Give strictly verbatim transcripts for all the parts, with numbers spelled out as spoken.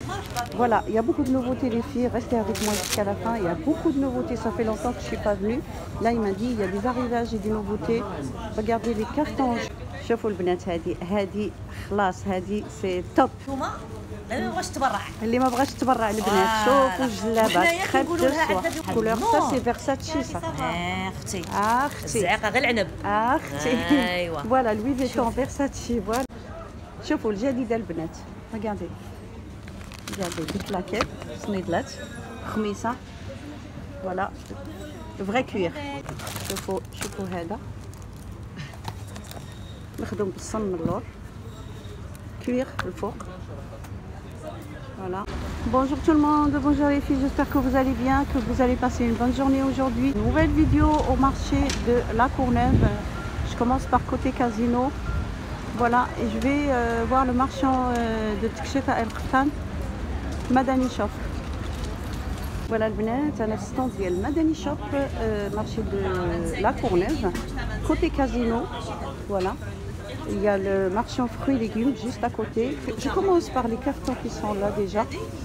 Voilà, il y a beaucoup de nouveautés les filles, restez avec moi jusqu'à la fin, il y a beaucoup de nouveautés, ça fait longtemps que je ne suis pas venue. Là il m'a dit il y a des arrivages et des nouveautés. Regardez les cartons. شوفوا البنات هذه هذه خلاص هذه سي توب. اللي ما بغاش تبرع اللي ما بغاش تبرع البنات شوفوا الجلابات خد دو سوا كولور سا سي فيرساتشي صح. اه اختي اه اختي الزعاقه غير العنب. اه اختي ايوا فوالا لوي فيتون فيرساتشي فوالا. شوفوا الجديده البنات regardez regardez دي كلاكيت سنيدلات خميسه فوالا فري كوير. شوفوا شوفوا هذا مخدوم بالصن من اللور كوير الفوق. Voilà. Bonjour tout le monde, bonjour les filles, j'espère que vous allez bien, que vous allez passer une bonne journée aujourd'hui. Nouvelle vidéo au marché de La Courneuve. Je commence par côté casino. Voilà, et je vais euh, voir le marchand euh, de Tcheta El Khan, Madani Shop. Voilà le bnat, un assistant de Madani Shop, euh, marché de La Courneuve, côté casino. Voilà. Il y a le marchand fruits et légumes juste à côté. Je commence par les cartons qui sont là déjà.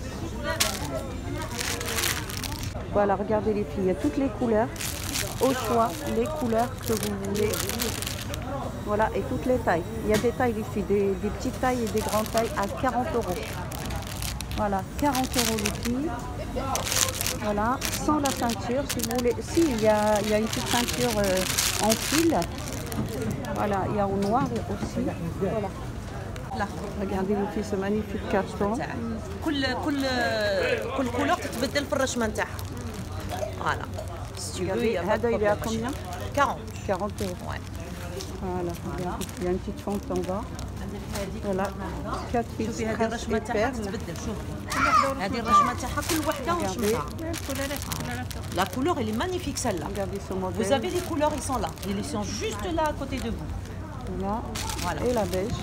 Voilà, regardez les filles, il y a toutes les couleurs. Au choix, les couleurs que vous voulez. Voilà, et toutes les tailles. Il y a des tailles les filles, des, des petites tailles et des grandes tailles à quarante euros. Voilà, quarante euros les filles. Voilà, sans la ceinture, si vous voulez. Si, il y a, il y a une petite ceinture euh, en fil. Voilà, il y a en noir aussi. Voilà. Là, regardez les filles, ce magnifique carton. كل كل كل كولور تتبدل في الرشمه نتاعها. فوالا. هذا il est à combien? quarante. quarante euros. Ouais. Voilà, regardez, il y a une petite fente en bas. Voilà, quatre fils هذه الرشمه تاعها تتبدل شوفي. هذه الرشمه تاعها كل وحده ورشمتها. La couleur elle est magnifique celle-là. Regardez ce modèle. Vous avez les couleurs, ils sont là. Ils sont juste là à côté de vous. Voilà. Voilà. Et la beige.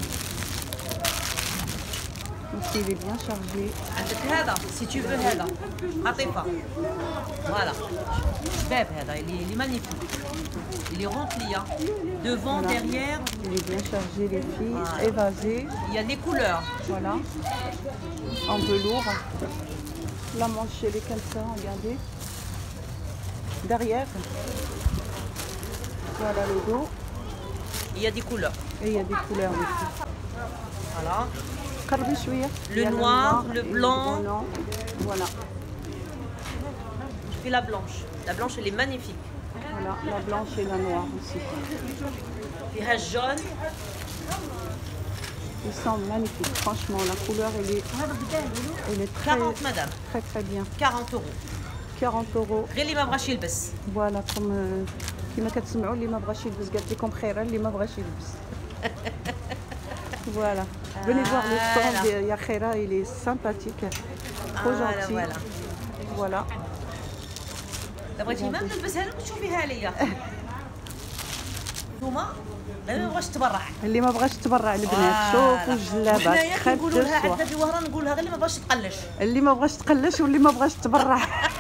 Ici il est bien chargé. عندك هذا si tu veux هذا عطيفه. Voilà. شباب هذا il est magnifique. Il est rempli hein. Devant, voilà. Derrière. Il est bien chargé les filles, voilà. Évasé. Il y a les couleurs. Voilà. En velours. La manche elle est comme ça, regardez. Derrière. Voilà le dos. Il y a des couleurs. Et il y a des couleurs aussi. Voilà. Le noir, le blanc. Voilà. Et la blanche. La blanche elle est magnifique. Voilà, la blanche et la noire aussi. Et la jaune. Ils sont magnifiques, franchement. La couleur elle est, elle est très, quarante madame. Très très bien. quarante euros. quarante euros. غير اللي ما بغاش يلبس. Voilà, comme كما كتسمعوا اللي ما بغاش يلبس قالت لكم خيرا اللي ما بغاش يلبس. Voilà. Venez voir le stand de Yakhera, il est sympathique, trop ah, gentil. Voilà. Voilà. بغيتي ما نلبسها لك وتشوفيها ليا. نتوما اللي ما بغاش تبرع. اللي ما بغاش تبرع البنات شوفوا الجلابات خد نقولوا لها عندنا في وهران نقول لها غير اللي ما بغاش تقلش. اللي ما بغاش تقلش واللي ما بغاش تبرع.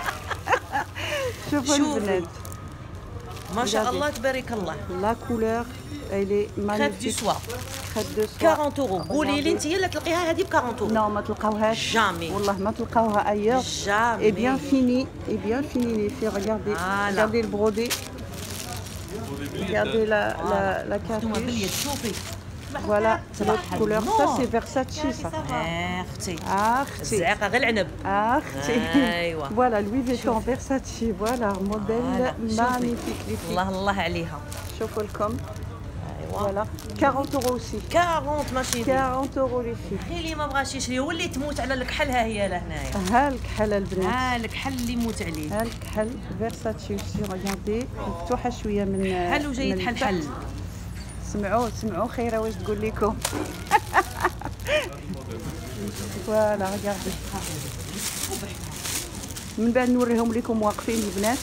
شوفوا البنات. ما شاء الله تبارك الله. لا كولور elle est magnifique. Crêpe du soir. Crêpe de soie. quarante euros. قولي لي انت لا تلقيها هذه ب quarante euros. Non, ما تلقاوهاش. Jamais. والله ما تلقاوها ailleurs. Jamais. Et bien fini, et bien fini les filles. Regardez, voilà. Regardez le brodé. Regardez la la la capuche. Voilà, l'autre couleur. Ça c'est Versace ça. اختي. اختي. الزعاقه غير العنب. اختي. ايوا. Voilà, Louis Vuitton Versace. Voilà, modèle magnifique les filles. الله الله عليها. شوفوا لكم. Voilà, quarante euros aussi. quarante ماشي quarante euros les filles. غير اللي ما بغاش يشري هو اللي تموت على الكحل ها هي لهنايا. ها الكحل البنات. ها الكحل اللي يموت عليه. ها الكحل فيرساتشي aussi regardez مفتوحة شوية من حل وجاي تحلحل. سمعوا سمعوا خيرة واش تقول لكم. فوالا regardez. من بعد نوريهم لكم واقفين البنات.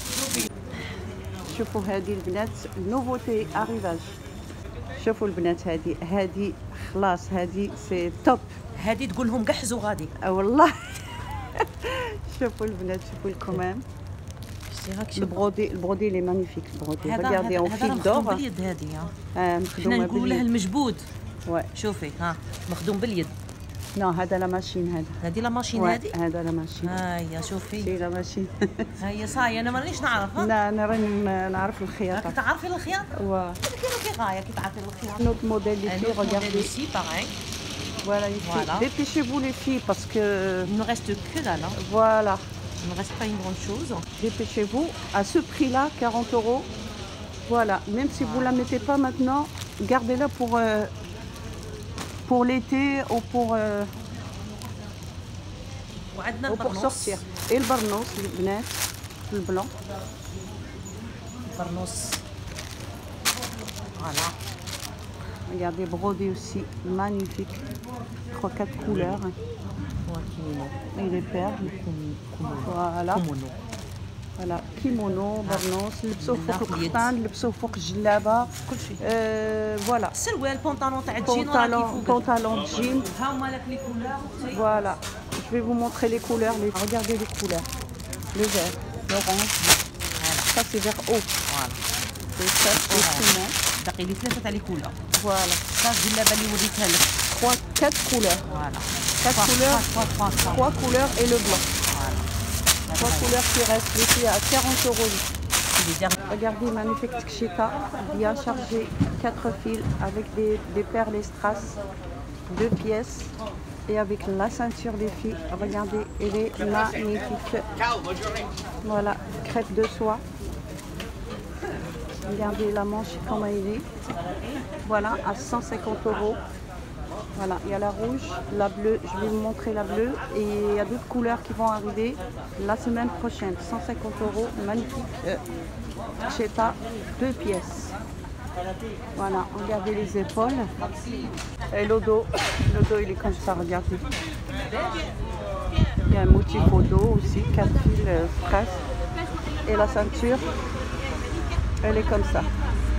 شوفوا هذه البنات نوفوتي اريفاج. شوفوا البنات هذه هذه خلاص هذه سي توب. هذه تقول لهم قحزوا غادي. اه والله. شوفوا البنات شوفوا الكمام. البرودي البرودي لي مانيفيك البرودي. ريغاردي اون فيل دور. مخدوم باليد هذه ها. اه مخدومه باليد. نقولوا لها المجبود. وي. شوفي ها مخدوم باليد. Non, هذا لا ماشين هذا. هذه لا ماشين هذه؟ هذا لا ماشين. ها هي شوفي. سي لا ماشين. ها هي صاي انا مانيش نعرفها. لا انا راني نعرف الخياطة. راكي تعرفي الخياطة؟ واه. كي في غاية كي تعرفي الخياطة. Notre modèle les filles, regardez. Ici pareil. Voilà les filles. Voilà. Dépêchez-vous les filles parce que. Il ne reste que dalle. Hein. Voilà. Il ne reste pas une grande chose. Dépêchez-vous. À ce prix-là, quarante euros. Voilà. Même si vous la mettez pas maintenant, gardez-la pour euh, pour l'été ou pour. Euh, وعندنا ou pour sortir. Et le barnos, les bnat, le blanc. Barnos. Voilà. Regardez, brodé aussi, magnifique. trois quatre couleurs. Et les perles. Voilà. Kimono. Voilà, kimono, barnos, لبسوه فوق القطن, لبسوه فوق الجلابة. كل شيء. Voilà. سروال بونطالون تاع الجين Pantalon, pantalon de jean. ها هما لك لي كولور. Voilà. Je vais vous montrer les couleurs. Les... Regardez les couleurs. Le vert, l'orange. Voilà. Ça c'est vert haut. Voilà. Et ça c'est ciment. باقي لي ثلاثة تاع لي كولور. Voilà. صافي الجلابة اللي وريتها لك. trois quatre couleurs. Voilà. quatre couleurs. trois couleurs et le blanc. Voilà. trois couleurs qui restent. Les filles à quarante euros. Regardez, magnifique tchita, bien chargé, quatre fils avec des, des perles et strass, deux pièces et avec la ceinture des filles. Regardez, elle est magnifique. Voilà, crêpe de soie. Regardez la manche comment elle est. Voilà, à cent cinquante euros. Voilà, il y a la rouge, la bleue, je vais vous montrer la bleue et il y a d'autres couleurs qui vont arriver la semaine prochaine. cent cinquante euros, magnifique. Cheta, deux pièces. Voilà, regardez les épaules. Et le dos, le dos il est comme ça, regardez. Il y a un motif au dos aussi, quatre fils euh, stress. Et la ceinture, elle est comme ça.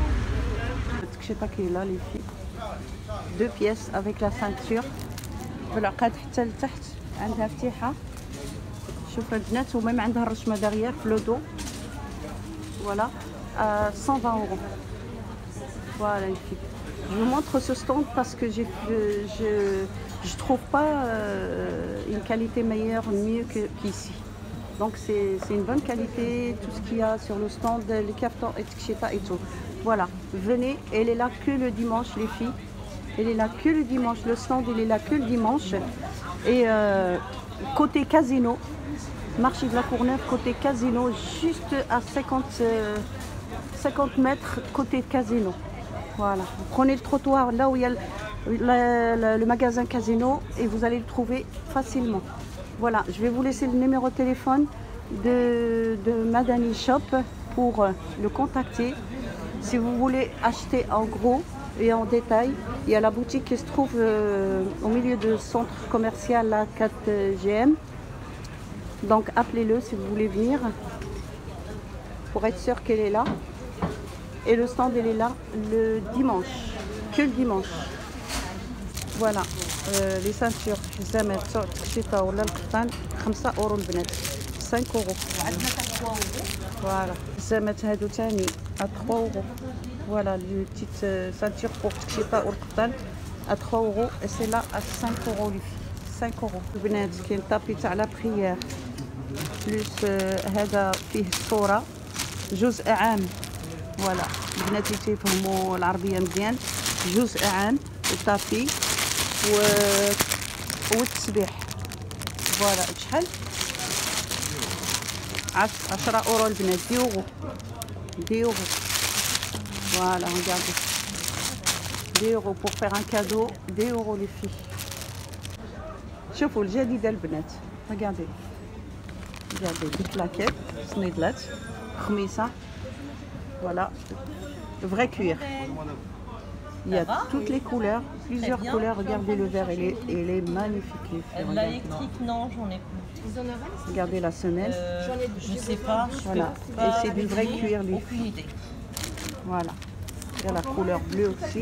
Le cheta qui est là, les filles. Deux pièces avec la ceinture. بالعقد حتى لتحت عندها فتيحة. شوف البنات وميم عندها الرشمة derrière في le dos. Voilà, à cent vingt euros. Voilà les filles. Je vous montre ce stand parce que j'ai, je je trouve pas euh, une qualité meilleure, mieux que, qu'ici. Donc c'est, c'est une bonne qualité, tout ce qu'il y a sur le stand, les cartons et tcheta et tout. Voilà, venez, elle est là que le dimanche les filles. Elle est là que le dimanche, le stand il est là que le dimanche. Et euh, côté casino, marché de la Courneuve, côté casino, juste à cinquante, euh, cinquante mètres côté casino. Voilà, vous prenez le trottoir là où il y a le, le, le, le magasin casino et vous allez le trouver facilement. Voilà, je vais vous laisser le numéro de téléphone de, de Madani Shop pour le contacter. Si vous voulez acheter en gros et en détail, il y a la boutique qui se trouve euh, au milieu du centre commercial à quatre G M. Donc appelez-le si vous voulez venir pour être sûr qu'elle est là. Et le stand elle est là le dimanche, que le dimanche. Voilà, euh, les ceintures زعما الشتا ولا القطن خمسة اورو البنات cinq euros. Voilà, الزعمات هادو تاني à trois euros. Voilà, les petites euh, ceintures pour الشتا والقطن à trois euros et c'est là à cinq euros les filles. cinq euros. البنات كاين طابي تاع لا بريير بلوس هذا فيه الصورة جزء عام. فوالا البنات اللي تيفهموا العربية مزيان جزء عام الطابي و والتسبيح. فوالا بشحال؟ عشرة اورو البنات. دي اورو دي اورو. Voilà, regardez. dix euros pour faire un cadeau. dix euros les filles. شوفوا الجديدة البنات. Regardez. Regardez, des claquettes, snidlets, خميسة. Voilà, vrai cuir. Il y a toutes les couleurs, plusieurs couleurs. Regardez le vert, il est, il est magnifique. Les filles. La électrique, non, j'en ai plus. Regardez la semelle. Euh, je sais pas. Je voilà, pas et c'est du vrai cuir. Les aucune idée. Voilà. Il y a la couleur bleue aussi.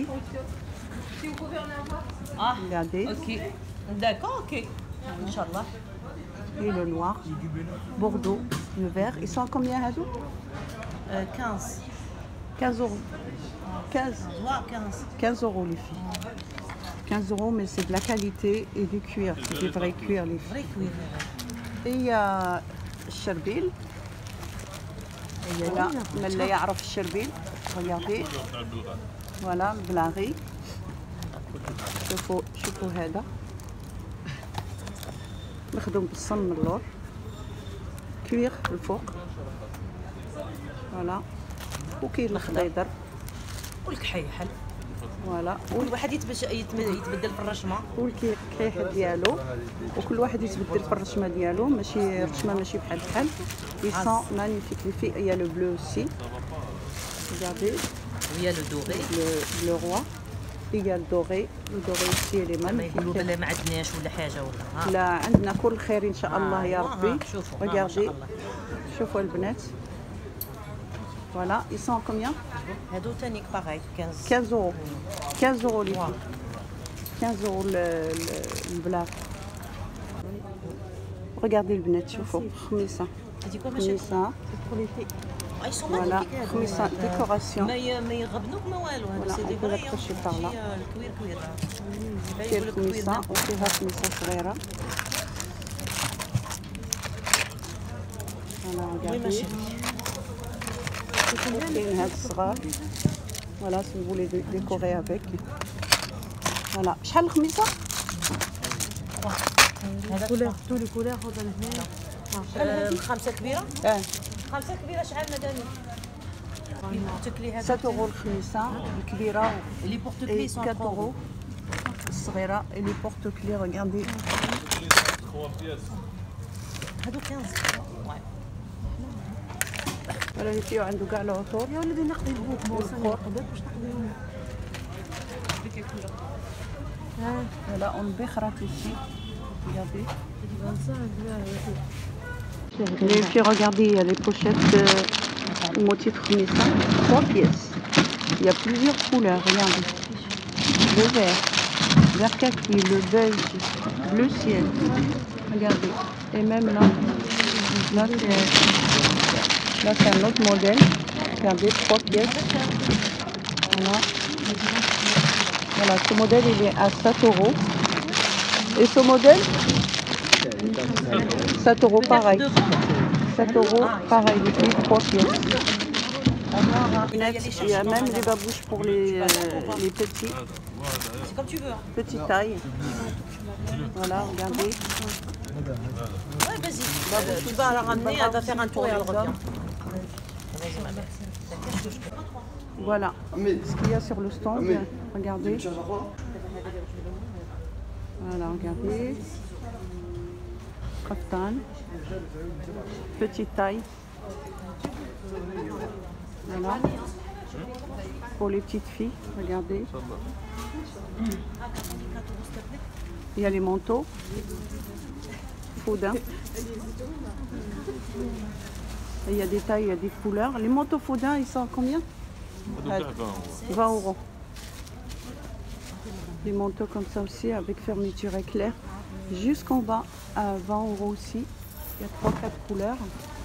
Ah, regardez. Ok. D'accord, ok. Inch'Allah. Et le noir. Bordeaux, le vert. Ils sont à combien, Hadou? euh, quinze. quinze euros. quinze. Ouais, quinze. quinze euros les filles. quinze euros, mais c'est de la qualité et du cuir, c'est du vrai cuir les filles. Vrai cuir. Et il y a الشربيل. Voilà, من لا يعرف الشربيل. Regardez. Voilà, البلاغي. شوفوا شوفوا هذا. مخدوم بالصن من اللور. كوير الفوق. فوالا. وكاين الخضيضر. والكحيحل. فوالا. كل واحد يتبدل في الرشمه. والكحيح ديالو. وكل واحد يتبدل في الرشمه ديالو، ماشي الرشمه ماشي بحال بحال. Ils sont magnifiques les filles. Il y a le bleu aussi. Regardez. Il y a le doré. Le, le roi. Il y a le doré. Le doré aussi il est magnifique. بلا ما عندناش ولا حاجه ولا. لا عندنا كل خير ان شاء الله يا ربي. Regardez. شوفوا البنات. Voilà, ils sont combien? هادو تانيك باغاي quinze. quinze euros. quinze euros les filles. quinze euros le, le, le blague. Regardez le بنات شوفوا خميسة. خميسة. Ils sont Voilà, magnifiques. خميسة décoration. ما ما يغبنوك ما والو هادو سي دي on peut فغي. l'accrocher par là. الكوير كوير. كاين خميسة وفيها خميسة صغيرة. Voilà, regardez. كاين هاد الصغار. Voilà, si vous voulez décorer avec. Voilà, شحال الخميسة؟ هذا طول الكولير هذا هنا. خمسة كبيرة؟ اه خمسة كبيرة شحال مدامي؟ البورتكلي هذا سبعة euros الخميسة الكبيرة. لي بورتكلي سون quatre euros الصغيرة. et les porte-clés regardez. هادو quinze. Voilà les filles عنده كاع العطور. يا ولدي نقضي البوك والخور. باش نقضيهم. Voilà, on béchrate ici. Regardez. Les filles, regardez, il y a les pochettes euh, au motif Khmisa, trois pièces. Il y a plusieurs couleurs, regardez. Le vert, vert kaki, le beige, bleu ciel. Regardez. Et même là, là c'est, là c'est un autre modèle. Regardez, trois pièces. Voilà. Voilà, ce modèle il est à sept euros. Et ce modèle sept euros pareil. sept euros pareil, les filles, trois pièces. Il y a même les babouches pour les, euh, les petits. C'est comme tu veux. Petite taille. Voilà, regardez. Ouais, vas-y. Tu vas la ramener, elle va faire un tour et elle revient. Voilà ce qu'il y a sur le stand. Regardez. Voilà, regardez. Kaftan. Petite taille. Voilà. Pour les petites filles, regardez. Il y a les manteaux. Faudin. Et il y a des tailles, il y a des couleurs. Les manteaux Faudin, ils sont à combien? vingt euros. Des manteaux comme ça aussi avec fermeture éclair jusqu'en bas à vingt euros aussi. Il y a trois quatre couleurs.